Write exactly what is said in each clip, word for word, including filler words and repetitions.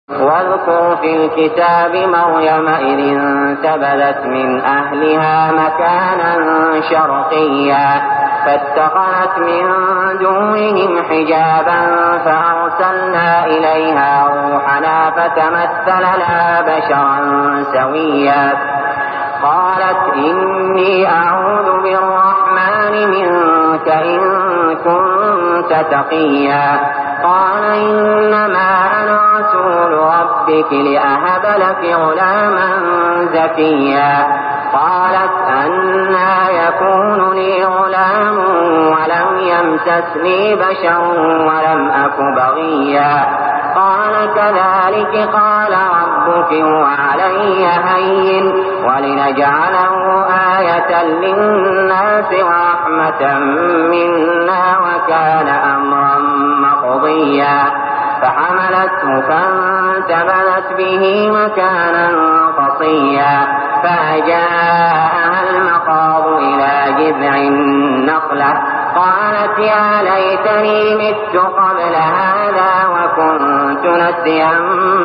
واذكر في الكتاب مريم إذ انتبذت من أهلها مكانا شرقيا فاتخذت من دونهم حجابا فأرسلنا إليها روحنا فتمثل لها بشرا سويا قالت إني أعوذ بالرحمن منك إن كنت تقيا قال إنما أنا رسول ربك لأهب لك غلاما زكيا قالت أنى يكون لي غلام ولم يمسسني بشر ولم أك بغيا قال كذلك قال ربك وعلي هين ولنجعله آية للناس ورحمة منا وكان أمرا مقضيا فحملته فانتبذت به مكانا قصيا فأجاءها المخاض إلى جذع النخلة قالت يا ليتني مت قبل هذا وكنت نسيا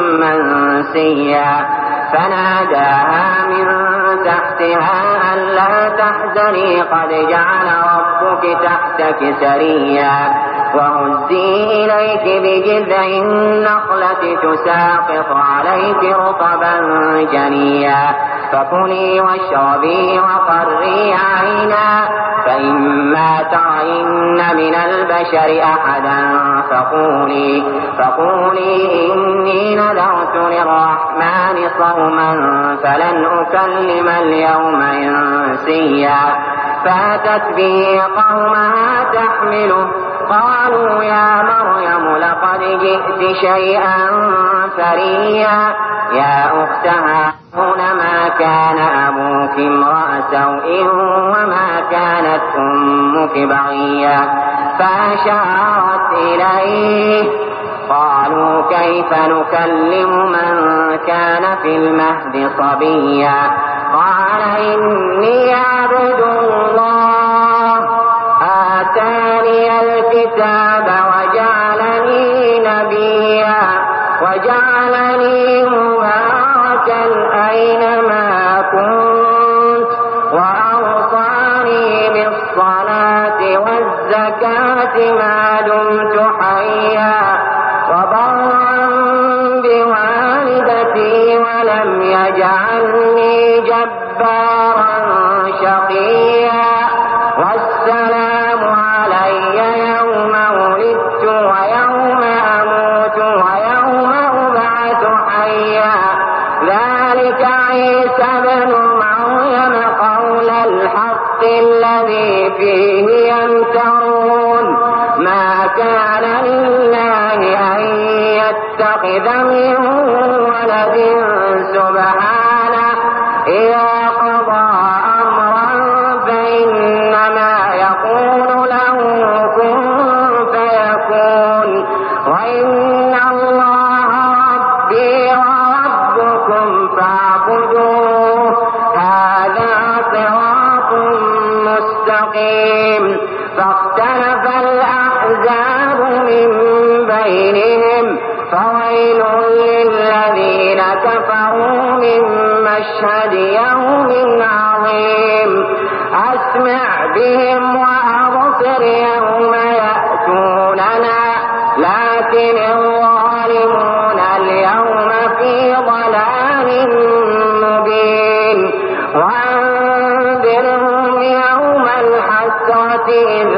منسيا فناداها من تحتها ألا تحزني قد جعل ربك تحتك سريا وهزي إليك بجذع النخلة تساقط عليك رطبا جنيا فكلي واشربي وقري عينا فإما ترين من البشر أحدا فقولي, فقولي إني نذرت للرحمن صوما فلن أكلم اليوم إنسيا فأتت به قومها تحمله قالوا يا مريم لقد جئت شيئا فريا يا أخت هارون ما كان أبوك امرأ سوء وما كانت أمك بغيا فأشارت إليه قالوا كيف نكلم من كان في المهد صبيا قال إني عبد الله آتاني الكتاب وجعلني نبيا وجعلني مباركا أينما كنت وأوصاني بالصلاة والزكاة ما دمت حيا وبرا بوالدتي ولم يجعلني جبارا شقيا والسلام علي يوم ولدت ويوم أموت ويوم أبعث حيا ذلك عيسى بن مريم قول الحق الذي فيه يمترون ما كان لله أن يتخذ من ولد سبحانه إذا قضى أمرا فإنما يقول له كن فيكون وإن الله ربي وربكم فاعبدوه هذا صراط مستقيم فاختلف الأحزاب من بينهم فويل للذين كفروا من مشهد يوم عظيم أسمع بهم وأبصر يوم يأتوننا لكن الظالمون اليوم في ضلال مبين وأنذرهم يوم الحسرة إذ